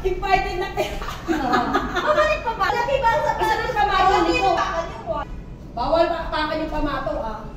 Invited na kayo. Pabalik pa ba? Lagi ba sa Basta ng pamato dito. Bawal pa yung pamato ah.